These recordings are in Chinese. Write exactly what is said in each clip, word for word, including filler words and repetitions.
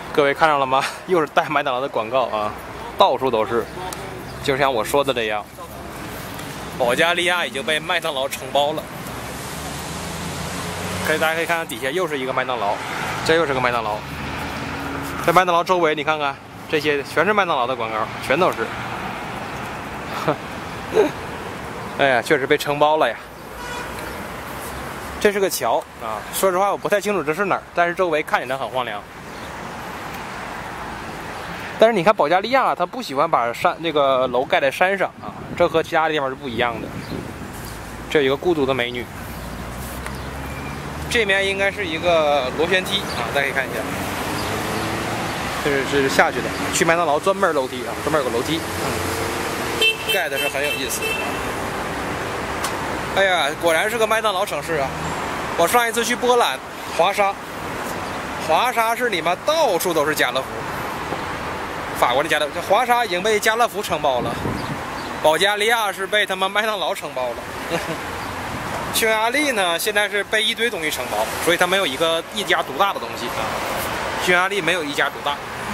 各位看到了吗？又是带麦当劳的广告啊，到处都是。就像我说的这样，保加利亚已经被麦当劳承包了。可以，大家可以看看底下又是一个麦当劳，这又是个麦当劳。在麦当劳周围，你看看这些全是麦当劳的广告，全都是。哎呀，确实被承包了呀。这是个桥啊，说实话我不太清楚这是哪儿，但是周围看起来很荒凉。但是你看保加利亚，它不喜欢把山这个楼盖在山上啊，这和其他的地方是不一样的。这有一个孤独的美女，这面应该是一个螺旋梯啊，大家可以看一下，这是这是下去的，去麦当劳专门楼梯啊，专门有个楼梯，嗯，盖的是很有意思。哎呀，果然是个麦当劳城市啊！我上一次去波兰，华沙，华沙是你妈到处都是家乐福。法国的家乐福，华沙已经被家乐福承包了，保加利亚是被他们麦当劳承包了。匈牙利呢，现在是被一堆东西承包，所以它没有一个一家独大的东西啊。匈牙利没有一家独大，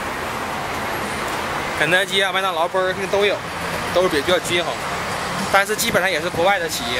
肯德基啊、麦当劳、Burger King都有，都是比较均衡，但是基本上也是国外的企业。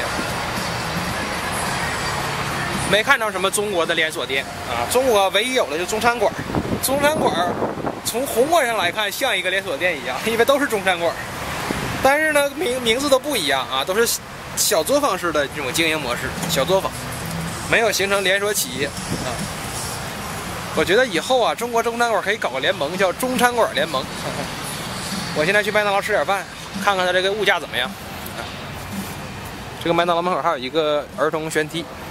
没看到什么中国的连锁店啊，中国唯一有的就是中餐馆，中餐馆。从宏观上来看，像一个连锁店一样，因为都是中餐馆，但是呢，名名字都不一样啊，都是小作坊式的这种经营模式，小作坊，没有形成连锁企业啊。我觉得以后啊，中国中餐馆可以搞个联盟，叫中餐馆联盟。我现在去麦当劳吃点饭，看看它这个物价怎么样。这个麦当劳门口还有一个儿童旋梯。